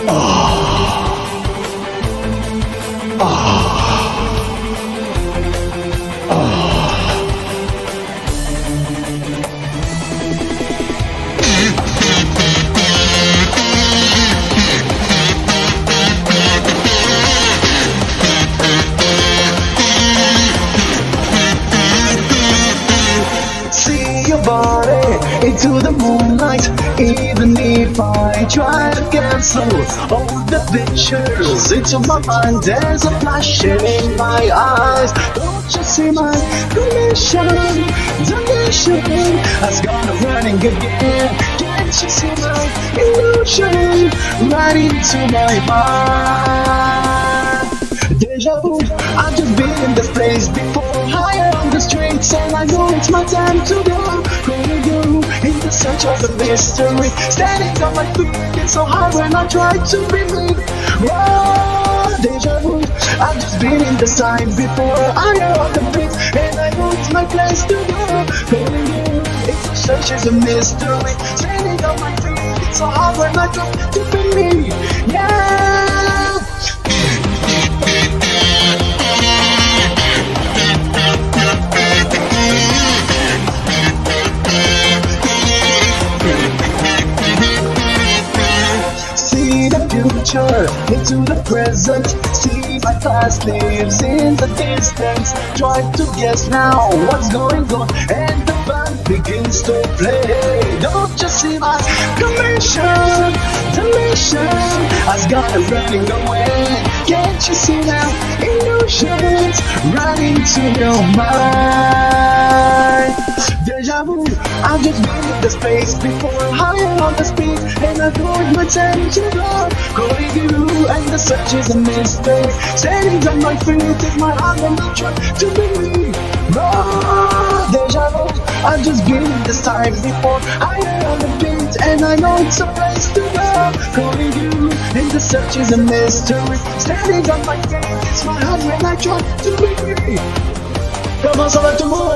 Into the moonlight, even if I try to cancel all the pictures into my mind, there's a flashing in my eyes. Don't you see my condition? The mission has gone running again. Can't you see my illusion right into my mind? Deja vu, I've just been in this place before, higher on the streets, and I know it's my time to go. Gonna go in the search of the mystery, standing on my feet, it's so hard when I try to believe. Oh, deja vu, I've just been in this time before, higher on the beat, and I know it's my place to go. Gonna go in the search of the mystery, standing on my feet, it's so hard when I try to believe. Yeah. Into the present, see my past lives in the distance. Try to guess now what's going on, and the band begins to play. Don't you see my commission? The mission has got it running away. Can't you see now? Illusions running to your mind. Deja vu, I've just been in the space before, higher on the speed, and I know it's my time to go. Calling you, and the search is a mystery. Standing on my feet, it's my heart and I try to believe. Oh, deja vu, I've just been in this time before, higher on the beat, and I know it's a place to go. Calling you, and the search is a mystery. Standing on my feet, it's my heart when I try to believe. Comment ça va tout le monde?